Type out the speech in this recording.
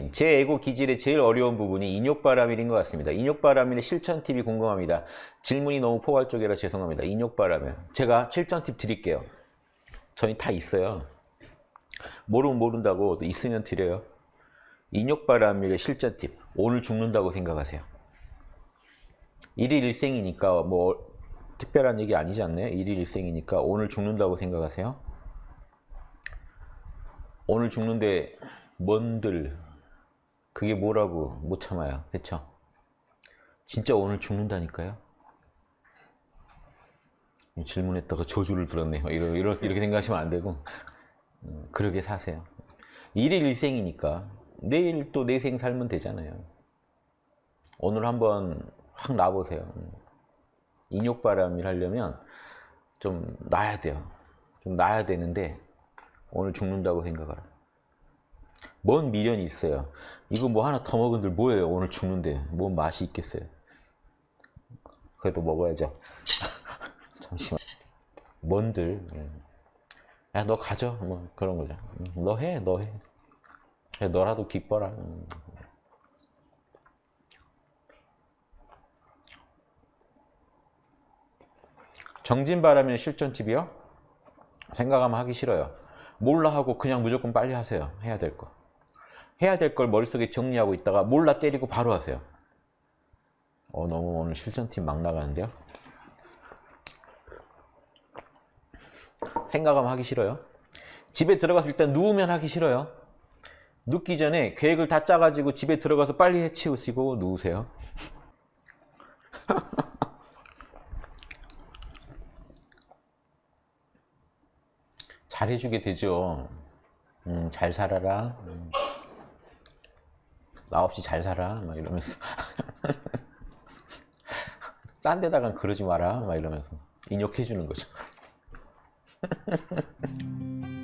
제 에고 기질의 제일 어려운 부분이 인욕바람일인 것 같습니다. 인욕바람일의 실천 팁이 궁금합니다. 질문이 너무 포괄적이라 죄송합니다. 인욕바람일. 제가 실천 팁 드릴게요. 저희 다 있어요. 모르면 모른다고 있으면 드려요. 인욕바람일의 실전 팁. 오늘 죽는다고 생각하세요. 일일 일생이니까 뭐 특별한 얘기 아니지 않나요? 일일 일생이니까 오늘 죽는다고 생각하세요. 오늘 죽는데 뭔들 그게 뭐라고 못 참아요. 그렇죠? 진짜 오늘 죽는다니까요. 질문했다가 저주를 들었네요. 이렇게 생각하시면 안 되고 그러게 사세요. 일일 일생이니까 내일 또 내 생 살면 되잖아요. 오늘 한번 확 놔보세요. 인욕바람일 하려면 좀 놔야 돼요. 좀 놔야 되는데 오늘 죽는다고 생각하라. 뭔 미련이 있어요. 이거 뭐 하나 더 먹은들 뭐예요. 오늘 죽는데 뭔 맛이 있겠어요. 그래도 먹어야죠. 잠시만. 뭔들. 야, 너 가져. 뭐 그런 거죠. 너 해. 야, 너라도 기뻐라. 정진바람일 실전 팁이요? 생각하면 하기 싫어요. 몰라 하고 그냥 무조건 빨리 하세요. 해야 될 거. 해야 될 걸 머릿속에 정리하고 있다가 몰라 때리고 바로 하세요. 너무 오늘 실전 팁 막 나가는데요? 생각하면 하기 싫어요. 집에 들어가서 일단 누우면 하기 싫어요. 눕기 전에 계획을 다 짜가지고 집에 들어가서 빨리 해치우시고 누우세요. 잘해주게 되죠. 잘 살아라. 나 없이 잘 살아. 막 이러면서. 딴 데다가 그러지 마라. 막 이러면서. 인욕해주는 거죠.